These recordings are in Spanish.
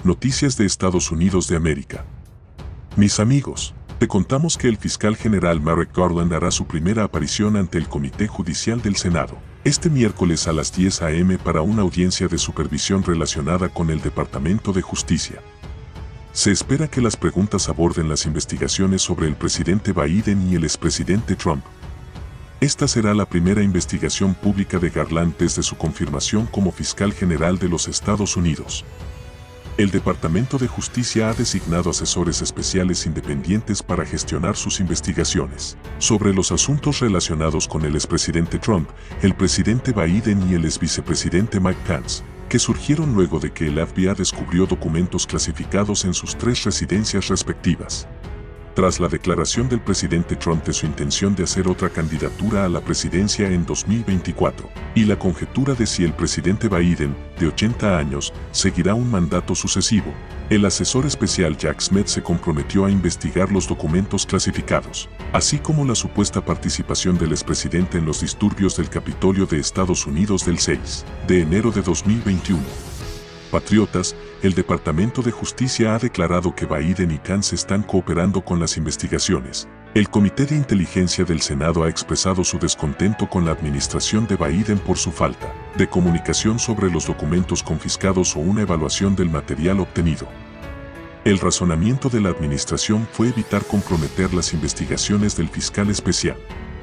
Noticias de Estados Unidos de América. Mis amigos, te contamos que el fiscal general Merrick Garland hará su primera aparición ante el Comité Judicial del Senado este miércoles a las 10 a.m. para una audiencia de supervisión relacionada con el Departamento de Justicia. Se espera que las preguntas aborden las investigaciones sobre el presidente Biden y el expresidente Trump. Esta será la primera investigación pública de Garland desde su confirmación como fiscal general de los Estados Unidos. El Departamento de Justicia ha designado asesores especiales independientes para gestionar sus investigaciones sobre los asuntos relacionados con el expresidente Trump, el presidente Biden y el exvicepresidente Mike Pence, que surgieron luego de que el FBI descubrió documentos clasificados en sus 3 residencias respectivas. Tras la declaración del presidente Trump de su intención de hacer otra candidatura a la presidencia en 2024, y la conjetura de si el presidente Biden, de 80 años, seguirá un mandato sucesivo, el asesor especial Jack Smith se comprometió a investigar los documentos clasificados, así como la supuesta participación del expresidente en los disturbios del Capitolio de Estados Unidos del 6 de enero de 2021. Patriotas, el Departamento de Justicia ha declarado que Biden y Pence están cooperando con las investigaciones. El Comité de Inteligencia del Senado ha expresado su descontento con la administración de Biden por su falta de comunicación sobre los documentos confiscados o una evaluación del material obtenido. El razonamiento de la administración fue evitar comprometer las investigaciones del fiscal especial.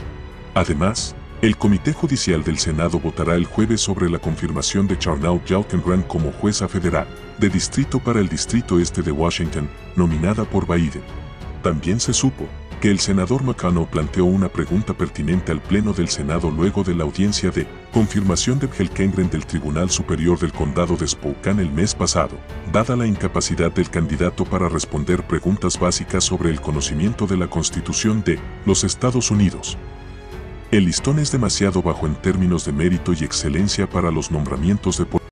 Además, el Comité Judicial del Senado votará el jueves sobre la confirmación de Charnel Jalkenbrand como jueza federal de distrito para el Distrito Este de Washington, nominada por Biden. También se supo que el senador McConnell planteó una pregunta pertinente al Pleno del Senado luego de la audiencia de confirmación de Jalkenbrand del Tribunal Superior del Condado de Spokane el mes pasado, dada la incapacidad del candidato para responder preguntas básicas sobre el conocimiento de la Constitución de los Estados Unidos. El listón es demasiado bajo en términos de mérito y excelencia para los nombramientos de